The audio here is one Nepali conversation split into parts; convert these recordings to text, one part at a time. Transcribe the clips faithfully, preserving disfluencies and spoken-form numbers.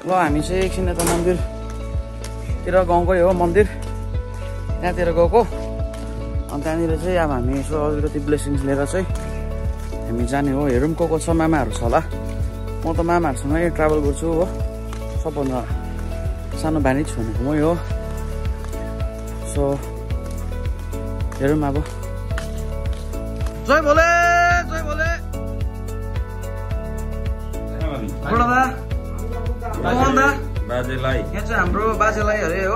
ल हामी चाहिँ एकछिन यता मन्दिरतिर गाउँकै हो मन्दिर त्यहाँतिर गएको अनि त्यहाँनिर चाहिँ अब हामी यसो अलिकति ब्लेसिङ्स लिएर चाहिँ हामी जाने हो। हेरौँ को को छ, मामाहरू छ होला। म त मामाहरूसँगै ट्राभल गर्छु हो, सबभन्दा सानो भानिज भनेको मै हो। सो हेरौँ अब। जय भोले जय भोले बाजेलाई यहाँ चाहिँ हाम्रो बाजेलाई अरे हो।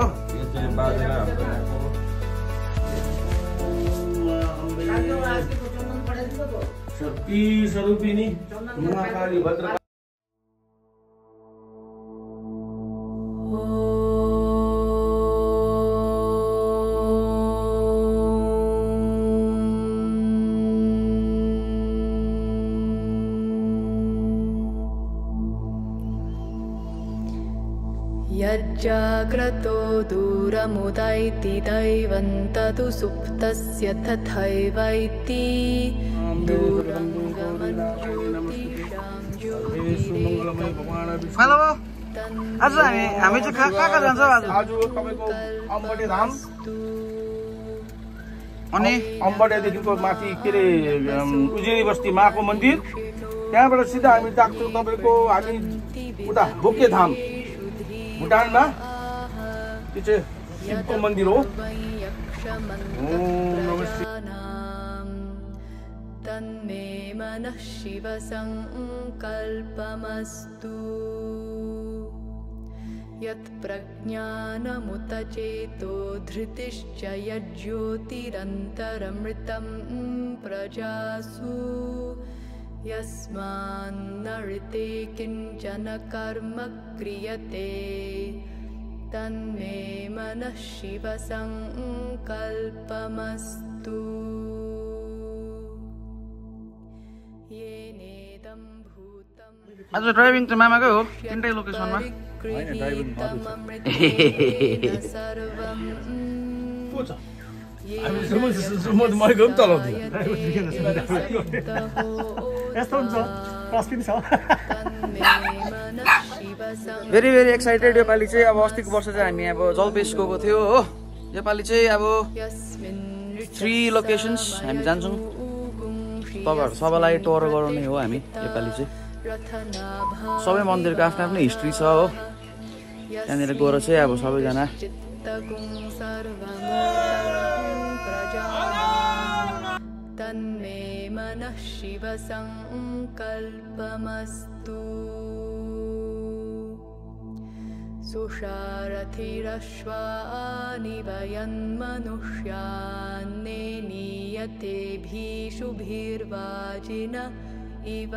शक्ति स्वरूपिणी महाकाली भद्र यज्जाग्रतो दूरमुदैति दैवं तदु सुप्तस्य तथैवैति दूरं हेलो आज हामी हामी चाहिँ कहाँ कहाँ जान्छ आज? आज तपाईको अम्बटे धाम अनि अम्बटेदेखिको माथि के अरे उजेरी बस्ती माको मन्दिर, त्यहाँबाट सिधा हामी लाग्छौँ तपाईँको हामी उता बोके धाम भुटानमा। त्यो चाहिँ शिवको मन्दिर हो। तन्मे मनः शिव संकल्पमस्तु यत् प्रज्ञानमुत चेतो धृतिश्च यज्ज्योतिरन्तरमृतं प्रजासु यस्मान्नऋते किञ्चन कर्म क्रियते तन्मे मनः शिव संकल्पमस्तु येनेदं भूतं आज ड्राइभिङ चाहिँ मामाकै हो तिनटै लोकेसनमा। Very very excited. योपालि चाहिँ अब अस्तिको वर्ष चाहिँ हामी अब जलपेश गएको थियो हो। योपालि चाहिँ अब थ्री लोकेसन्स हामी जान्छौँ। तपाईँहरू सबैलाई टोर गराउने हो हामी योपालि चाहिँ। सबै मन्दिरको आफ्नो आफ्नो हिस्ट्री छ हो। त्यहाँनिर गएर चाहिँ अब सबैजना तन्मे मनः शिव संकल्पमस्तु सुषारथिरश्वानि वयन्मनुष्यान्ने नीयते भीषुभिर्वाजिन इव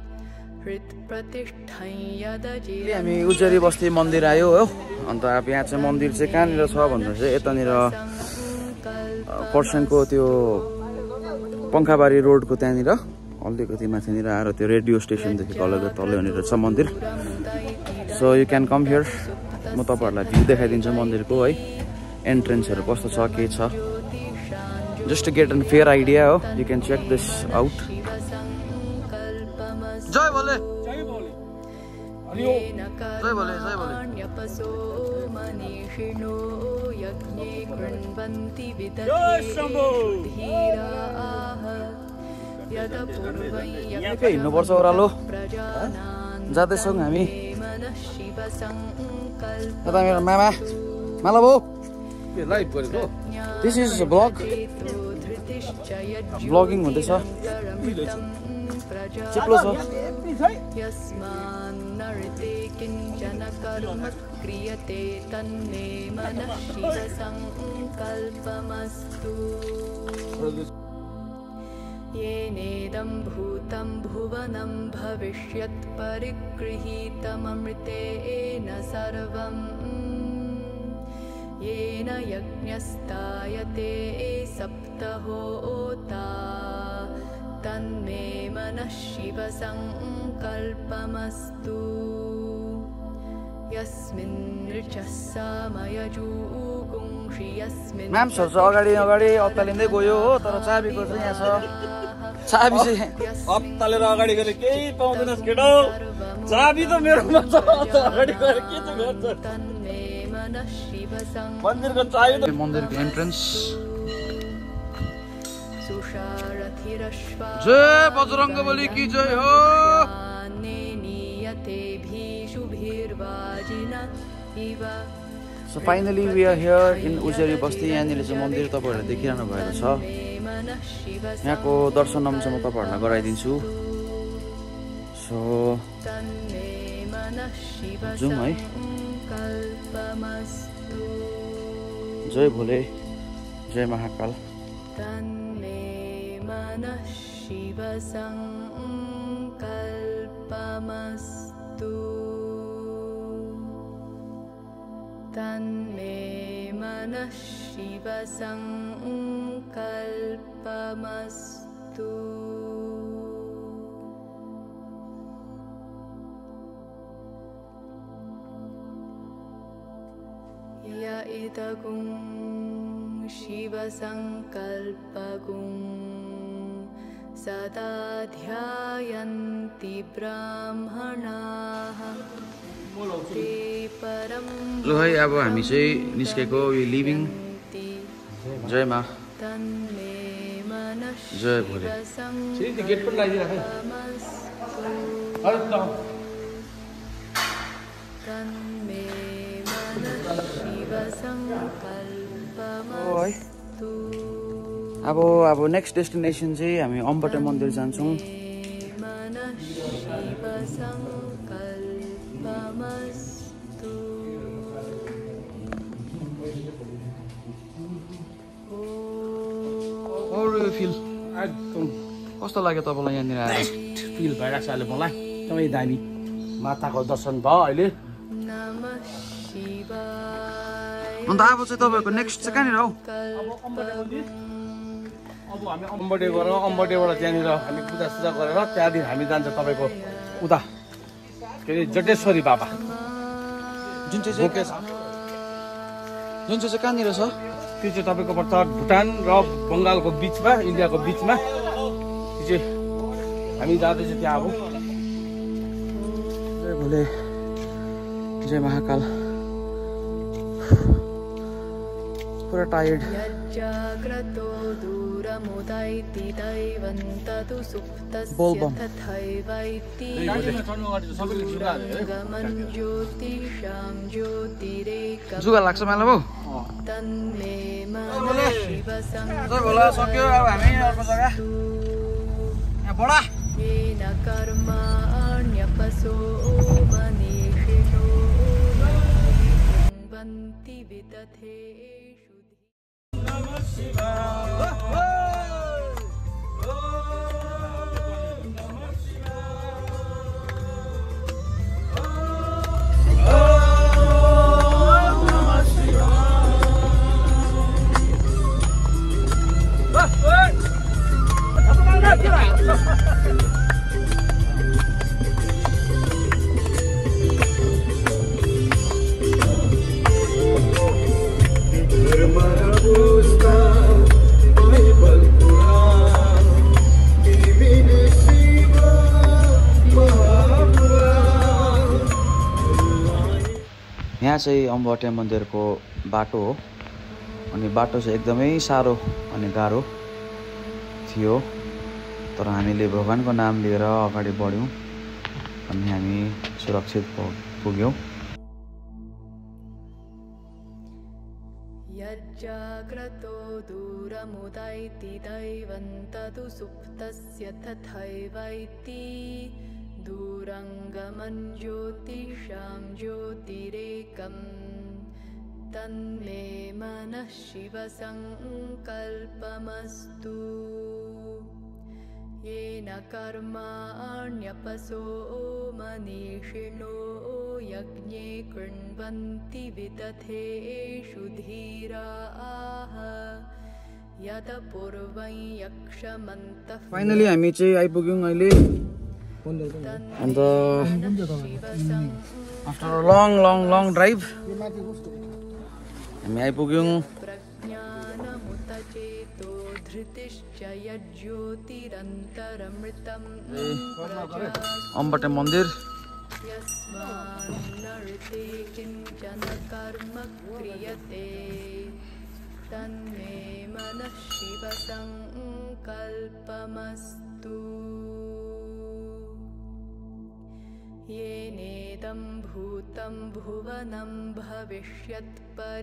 हामी उजेरी बस्ती मन्दिर आयो हो। अन्त अब यहाँ चाहिँ मन्दिर चाहिँ कहाँनिर छ भन्दा चाहिँ यतानिर खरसाङको त्यो पङ्खाबारी रोडको त्यहाँनिर अलिकति माथिनिर आएर त्यो रेडियो स्टेसनदेखि अलग तलनिर छ मन्दिर। So you can come here. म तपाईँहरूलाई भ्यू देखाइदिन्छु मन्दिरको है, एन्ट्रेन्सहरू कस्तो छ के छ, just to get an fair idea हो। You can check this out. जय भोले जय भोले जय भोले जय भोले। यहाँकै हिँड्नुपर्छ ओह्रालो जाँदैछौँ हामी। यता मेरो मामा माला भाउ दिस इज ब्लग ब्लगिङ हुँदैछ। चिप्लो छ। यस्मान्नृते किञ्चन कर्म क्रियते तन्मे मनः शिव संकल्पमस्तु येनेदं भूतं भुवनं भविष्यत् परिगृहीतममृतेन सर्वं येन यज्ञस्तायते सप्तहोता तन्मे मनः शिव संकल्पमस्तु यस्मिन् ऋचः सामयजूगुंषि यस्मिन् म्याम सर चाहिँ अगाडि अगाडि अत्तालिँदै गयो हो। तर चाबीको चाहिँ यहाँ छ। चाबी चाहिँ अत्तालेर अगाडि गरे केही पाउँदैनस् केटो। चाबी त मेरोमा छ अगाडि गएर के चाहिँ गर्छ तन्मे मनः शिव मन्दिरको चाबी त मन्दिरको एन्ट्रेन्स सुषारथिरश्वा जय बजरङ्गबली की जय हो नियते भीषुभिर्वाजिना इव so finally we are here in Ujeri बस्ती यहाँनिर चाहिँ मन्दिर तपाईँहरूले देखिरहनु भएको छ यहाँको दर्शन अंश म तपाईँहरूलाई गराइदिन्छु सो जाउँ है जय भोले जय महाकाल तन्मे मनः शिव सङ्कल्पमस्तु तन्मे मनः शिव सङ्कल्पमस्तु य इदगुं शिवसङ्कल्पगुं सदा ध्यायन्ति ब्राह्मणाः ते परं ल है अब हामी चाहिँ निस्केको यो लिभिङ जय मा तन्मे मनः जय भोले गेट पनि लगाइदिराख तन्मे मनः शिव सङ्कल्पमस्तु अब अब नेक्स्ट डेस्टिनेसन चाहिँ हामी अम्बटे मन्दिर जान्छौँ मनः शिव सङ्कल्पमस्तु फिल एकदम कस्तो लाग्यो तपाईँलाई यहाँनिर आएर फिल भइरहेको छ अहिले मलाई एकदमै दामी माताको दर्शन भयो अहिले नमः शिवाय अन्त अब चाहिँ तपाईँहरूको नेक्स्ट चाहिँ कहाँनिर हौ अब हामी अम्बटे गएर अम्बटेबाट त्यहाँनिर हामी पूजासुजा गरेर त्यहाँदेखि हामी जान्छ तपाईँको उता के अरे जटेश्वरी बाबा जुन चाहिँ चाहिँ जुन चाहिँ चाहिँ कहाँनिर छ त्यो चाहिँ तपाईँको पर्छ भुटान र बङ्गालको बिचमा इन्डियाको बिचमा त्यो चाहिँ हामी जाँदैछौँ त्यहाँ अब जय भोले जय महाकाल पुरा टायर्ड यज्जाग्रतो दूरमुदैति दैवन्ततु सुप्तस्य बोलबम। तथैवैति गमन ज्योतिषां ज्योतिरेकं जुगा लाग्छ मलाई भाउ तन्मे मनः शिव जय भोला सक्यो अब हामी अर्को जग्गा यहाँ बडा येन कर्माण्यपसो मनीषिणो कुर्वन्ति विदधेषु यहाँ चाहिँ अम्बटे मन्दिरको बाटो हो अनि बाटो चाहिँ एकदमै साह्रो अनि गाह्रो थियो तर हामीले भगवानको नाम लिएर अगाडि बढ्यौँ अनि हामी सुरक्षित पुग्यौँ यज्जाग्रतो दूरमुदैति दैवन्ततु सुप्तस्य तथैवैति दूरङ्गमं ज्योतिषां ज्योतिरेकं तन्मे मनः शिव सङ्कल्पमस्तु येन कर्माण्यपसो मनीषिणो यज्ञे कृण्वन्ति विदधेषु धीराः यत पूर्वं यक्षमन्तः फाइनली हामी चाहिँ आइपुग्यौँ अहिले अन्त after long long long drive हामी आइपुग्यौँ प्रज्ञानमुतचेतो धृतिश्च यज्योतिरन्तरमृतं अम्बटे मन्दिर यस्मान्नर्ते किञ्चन कर्म क्रियते तन्मे मनः शिवसङ्कल्पमस्तु येनेदं भूतं भुवनं भविष्यत्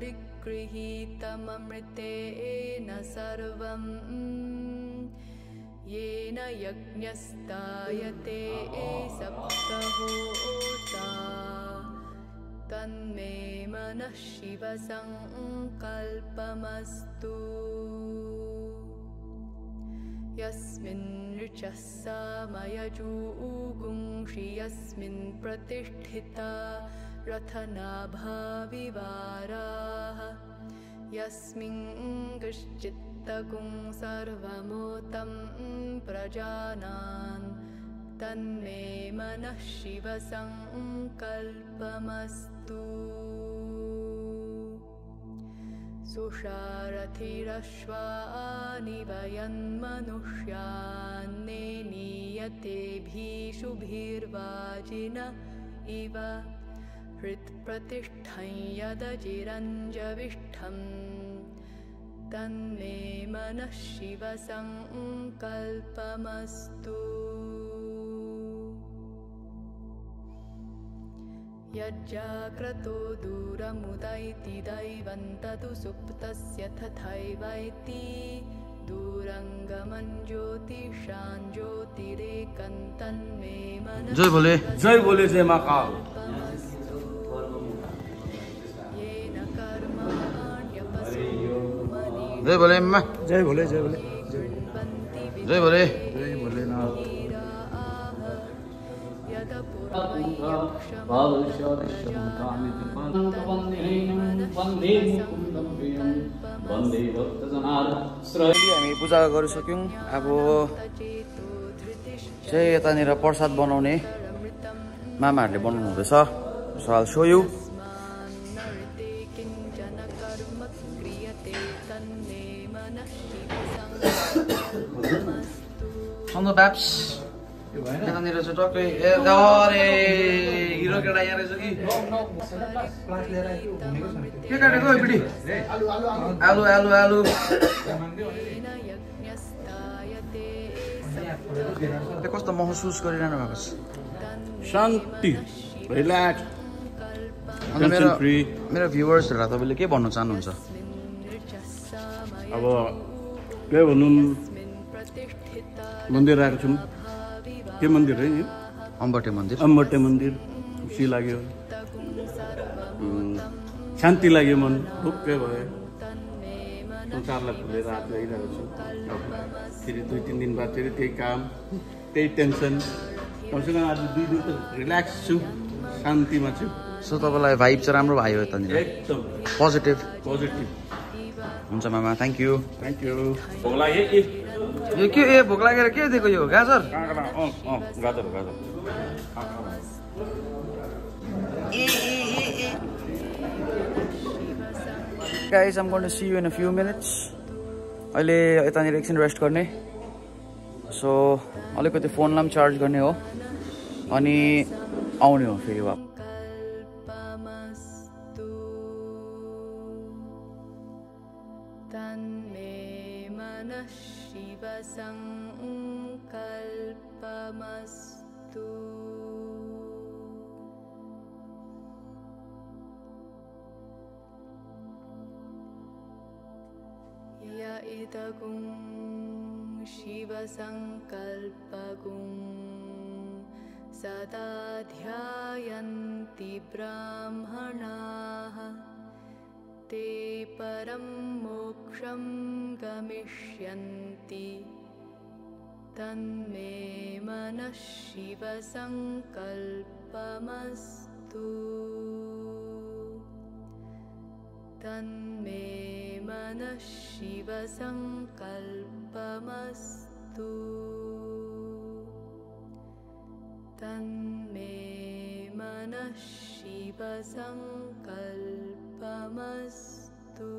परिगृहीतममृतेन सर्वं येन यज्ञस्तायते सप्तहोता तन्मे मनः शिवसङ्कल्पमस्तु यस्मिन् ऋचः सामयजूगुंषि यस्मिन् प्रतिष्ठिता रथनाभाविवाराः यस्मिन् कश्चित्तकुं सर्वमोतं प्रजानान् तन्मे मनः शिवसङ्कल्पमस्तु सुषारथिरश्वानि वयन्मनुष्यान्ने नीयतेभिषुभिर्वाजिन इव हृत्प्रतिष्ठं यदजिरञ्जविष्ठं तन्मे मनः शिवसङ्कल्पमस्तु यज्जाग्रतो दूरमुदैति दैवं तदु सुप्तस्य तथैवैति दूरङ्गमं ज्योतिषां ज्योतिरेकं तन्मे मनः जय बोले जय बोले जय महाकाल येन कर्माण्यपसो जय बोले अम्मा जय भोले जय भोले मनीषन्ति जय बोले जय भोलेनाथ हामी पूजा गरिसक्यौँ अब चाहिँ यतानिर प्रसाद बनाउने मामाहरूले बनाउनु हुँदैछ सवाल सोयु सन्दो ब्याप्स यतानिर चाहिँ टक्कै ए अरे हिरो केटा यहाँ रहेछ कि के काटेको पिटी आलु आलु आलु कस्तो महसुस गरिरहनु भएको छ शान्ति रिल्याक्स अन्त मेरो मेरो भ्युवर्सहरूलाई तपाईँले के भन्न चाहनुहुन्छ अब के भनौँ मन्दिर आएको छौँ के मन्दिर है यो अम्बटे मन्दिर अम्बटे मन्दिर खुसी लाग्यो शान्ति लाग्यो मन ढुक्कै भयो संसारलाई भुलेर आज आइरहेको छु फेरि दुई तिन दिन बाद फेरि त्यही काम त्यही टेन्सन कमसेकम आज दुई दिन त रिल्याक्स छु शान्तिमा छु सो तपाईँलाई भाइब चाहिँ राम्रो भयो यतानिर एकदम पोजिटिभ पोजिटिभ हुन्छ मामा थ्याङ्क यू थ्याङ्क यू भोक लाग्यो ए यो के ए भोक लागेर के दिएको यो गाजर काँक्रा अँ अँ गाजर गाजर guys I'm going to see you in a few minutes अहिले यतानिर एकछिन रेस्ट गर्ने सो अलिकति फोनलाई पनि चार्ज गर्ने हो अनि आउने हो फेरि वापस तन्मे मनः शिवसङ्कल्पमस्तु य इदगुं शिवसङ्कल्पगुं सदा ध्यायन्ति ब्राह्मणाः ते परं मोक्षं गमिष्यन्ति तन्मे मनः शिवसङ्कल्पमस्तु तन्मे मनः शिवसङ्कल्पमस्तु तन्मे मनः शिवसङ्कल्पमस्तु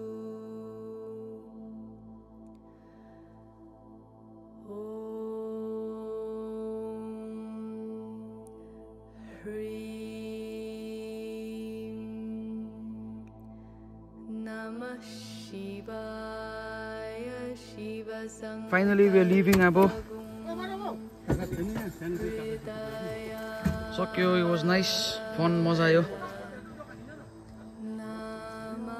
ॐ ह्रीं फाइनली वी आर लिभिङ अब सक्यो इट वाज नाइस फन मजा आयो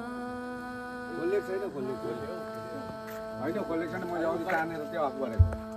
होइन खोलेको छैन मैले अघि तानेर त्यो अफ गरेको